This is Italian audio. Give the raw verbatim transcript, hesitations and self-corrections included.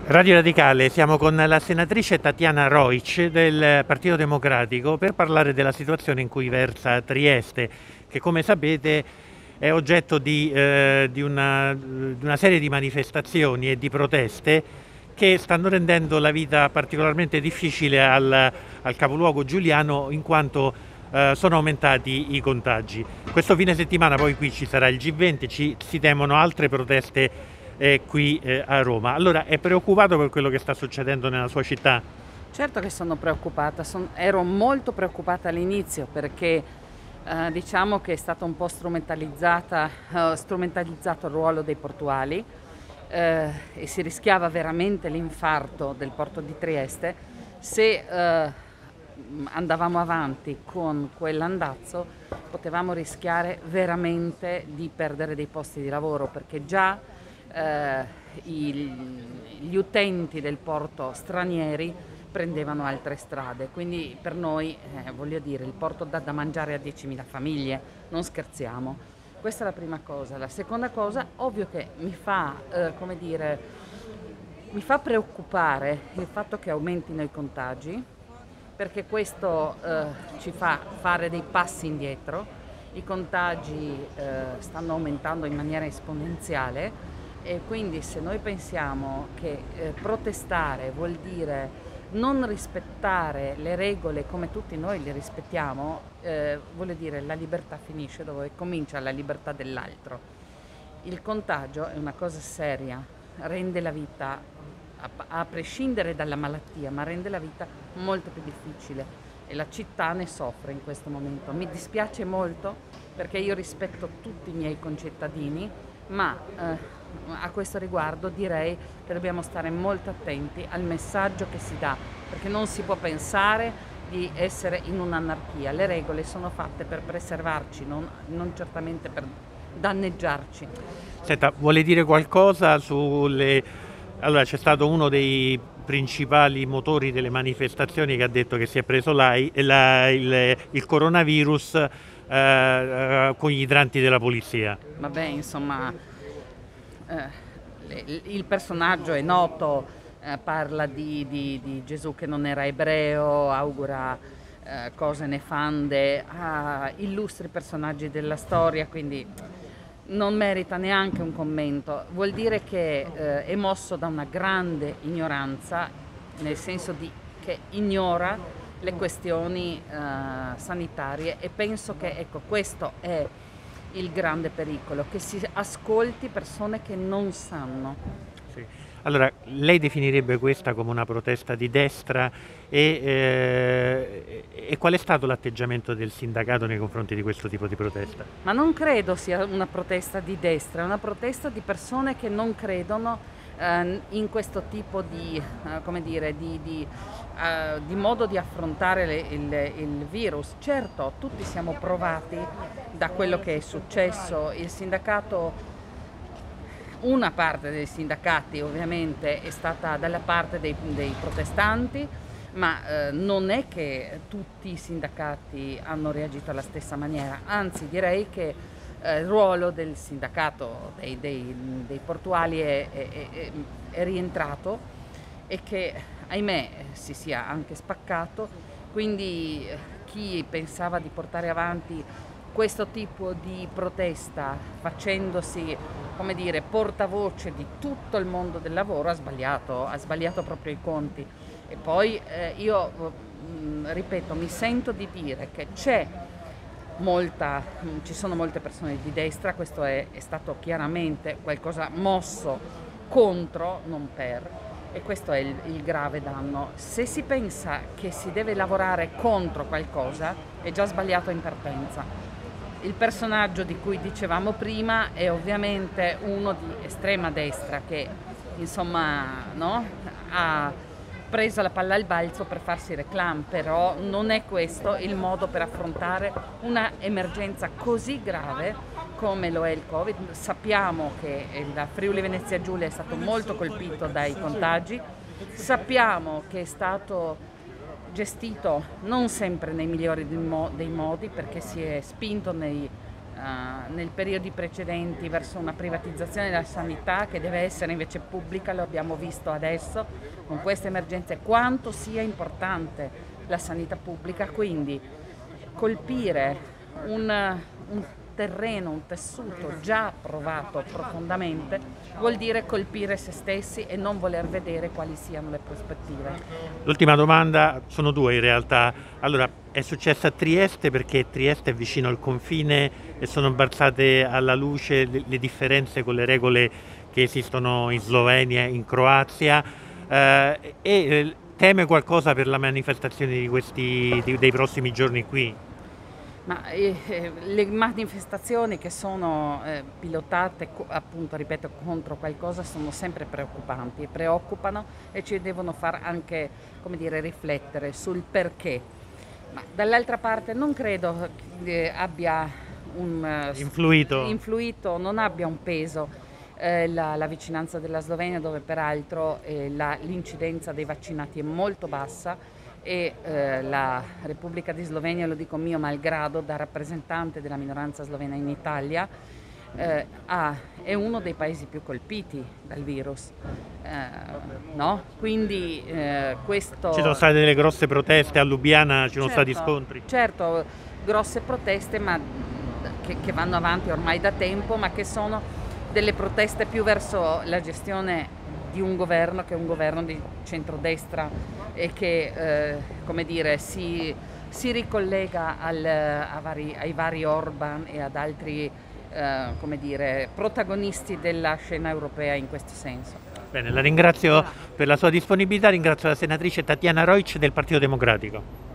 Radio Radicale, siamo con la senatrice Tatiana Rojc del Partito Democratico per parlare della situazione in cui versa Trieste, che come sapete è oggetto di, eh, di, una, di una serie di manifestazioni e di proteste che stanno rendendo la vita particolarmente difficile al, al capoluogo giuliano, in quanto eh, sono aumentati i contagi. Questo fine settimana poi qui ci sarà il G venti, ci, si temono altre proteste eh, qui eh, a Roma. Allora, è preoccupato per quello che sta succedendo nella sua città? Certo che sono preoccupata, son- ero molto preoccupata all'inizio perché eh, diciamo che è stato un po' strumentalizzata, eh, strumentalizzato il ruolo dei portuali eh, e si rischiava veramente l'infarto del porto di Trieste se eh, andavamo avanti con quell'andazzo. Potevamo rischiare veramente di perdere dei posti di lavoro, perché già eh, il- gli utenti del porto stranieri prendevano altre strade, quindi per noi, eh, voglio dire, il porto dà da mangiare a diecimila famiglie, non scherziamo. Questa è la prima cosa. La seconda cosa, ovvio che mi fa, eh, come dire, mi fa preoccupare il fatto che aumentino i contagi, perché questo eh, ci fa fare dei passi indietro. I contagi eh, stanno aumentando in maniera esponenziale e quindi se noi pensiamo che eh, protestare vuol dire non rispettare le regole come tutti noi le rispettiamo, eh, vuol dire la libertà finisce dove comincia la libertà dell'altro. Il contagio è una cosa seria, rende la vita, a, a prescindere dalla malattia, ma rende la vita molto più difficile e la città ne soffre in questo momento. Mi dispiace molto perché io rispetto tutti i miei concittadini, ma eh, a questo riguardo direi che dobbiamo stare molto attenti al messaggio che si dà, perché non si può pensare di essere in un'anarchia. Le regole sono fatte per preservarci, non, non certamente per danneggiarci. Senta, vuole dire qualcosa sulle... Allora, c'è stato uno dei principali motori delle manifestazioni che ha detto che si è preso l'A I, la, il, il coronavirus eh, eh, con gli idranti della polizia. Vabbè, insomma, eh, le- il personaggio è noto, eh, parla di, di- di Gesù che non era ebreo, augura eh, cose nefande a illustri personaggi della storia, quindi non merita neanche un commento. Vuol dire che eh, è mosso da una grande ignoranza, nel senso di che ignora le questioni eh, sanitarie, e penso che ecco, questo è il grande pericolo, che si ascolti persone che non sanno. Sì. Allora, lei definirebbe questa come una protesta di destra e, eh, e qual è stato l'atteggiamento del sindacato nei confronti di questo tipo di protesta? Ma non credo sia una protesta di destra, è una protesta di persone che non credono eh, in questo tipo di, eh, come dire, di, di, eh, di modo di affrontare le- il, il virus. Certo, tutti siamo provati da quello che è successo. Il sindacato, una parte dei sindacati ovviamente è stata dalla parte dei, dei protestanti, ma eh, non è che tutti i sindacati hanno reagito alla stessa maniera, anzi direi che eh, il ruolo del sindacato dei, dei- dei portuali è, è- è- è rientrato e che ahimè si sia anche spaccato, quindi eh, chi pensava di portare avanti questo tipo di protesta facendosi, come dire, portavoce di tutto il mondo del lavoro ha sbagliato, ha sbagliato proprio i conti. E poi eh, io, mh, ripeto, mi sento di dire che c'è molta, mh, ci sono molte persone di destra, questo è, è stato chiaramente qualcosa mosso contro, non per, e questo è il, il grave danno. Se si pensa che si deve lavorare contro qualcosa, è già sbagliato in partenza. Il personaggio di cui dicevamo prima è ovviamente uno di estrema destra che, insomma, no, ha preso la palla al balzo per farsi reclam, però non è questo il modo per affrontare una emergenza così grave come lo è il Covid. Sappiamo che il Friuli Venezia Giulia è stato molto colpito dai contagi, sappiamo che è stato gestito non sempre nei migliori dei mo- dei modi, perché si è spinto nei uh, nel periodi precedenti verso una privatizzazione della sanità che deve essere invece pubblica, lo abbiamo visto adesso con queste emergenze, quanto sia importante la sanità pubblica, quindi colpire un, un terreno, un tessuto già provato profondamente vuol dire colpire se stessi e non voler vedere quali siano le prospettive. L'ultima domanda, sono due in realtà. Allora, è successo a Trieste perché Trieste è vicino al confine e sono balzate alla luce le, le differenze con le regole che esistono in Slovenia e in Croazia, eh, e eh, teme qualcosa per la manifestazione di questi, di, dei prossimi giorni qui? Ma eh, le manifestazioni che sono eh, pilotate, appunto, ripeto, contro qualcosa sono sempre preoccupanti e preoccupano e ci devono far anche, come dire, riflettere sul perché. Ma dall'altra parte non credo che abbia un influito, influito non abbia un peso eh, la, la vicinanza della Slovenia, dove peraltro eh, l'incidenza dei vaccinati è molto bassa, e eh, la Repubblica di Slovenia, lo dico mio malgrado, da rappresentante della minoranza slovena in Italia, eh, ha, è uno dei paesi più colpiti dal virus, eh, no? Quindi eh, questo... Ci sono state delle grosse proteste a Lubiana, ci sono certo, stati scontri. Certo, grosse proteste, ma che, che vanno avanti ormai da tempo, ma che sono delle proteste più verso la gestione di un governo che è un governo di centrodestra e che eh, come dire, si, si ricollega al, a vari, ai vari Orban e ad altri eh, come dire, protagonisti della scena europea in questo senso. Bene, la ringrazio per la sua disponibilità, ringrazio la senatrice Tatiana Rojc del Partito Democratico.